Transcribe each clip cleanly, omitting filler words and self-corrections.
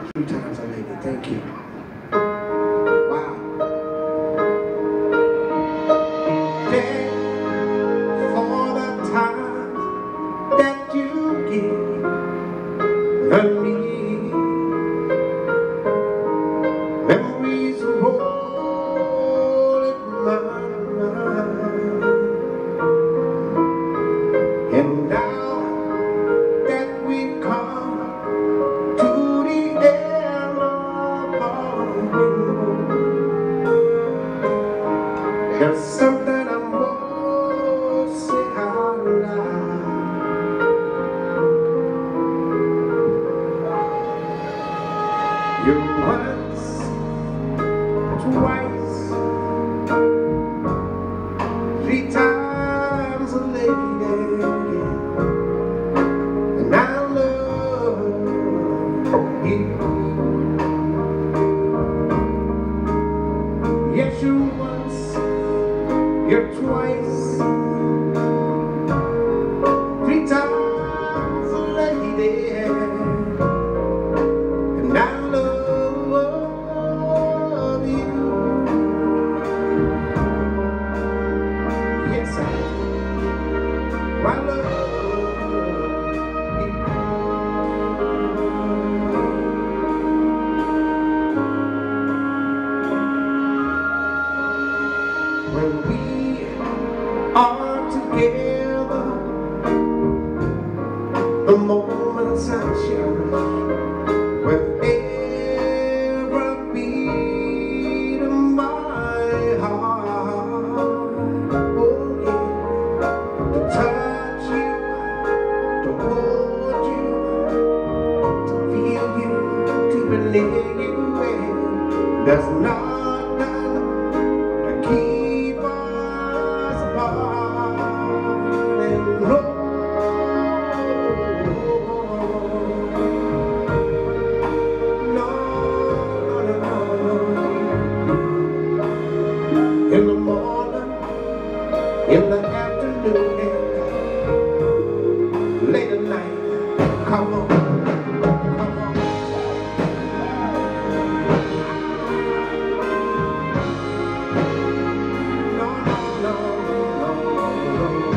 Three times a lady. Thank you. Wow. Thank for the time that you give me. Memories roll in my mind. And now that we've come to the end of our rainbow, there's something I must say out loud. You once, twice, three times a lady, and I love you. Yes, you once, you're twice, three times a lady, and I love you. Yes, I love you. When we are together, the moments I cherish with every beat of my heart. Oh yeah, to touch you, to hold you, to feel you, to be near you. There's nothing to keep us apart. And no, in the morning, in the afternoon, late at night, come on, come on. No, no, no, no, no.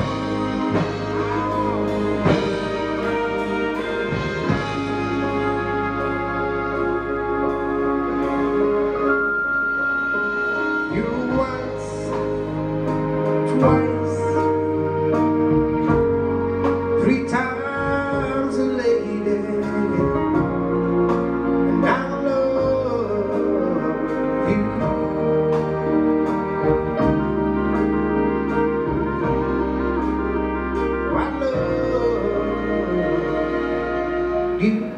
You once, twice, three times a lady, and I love you. I love you.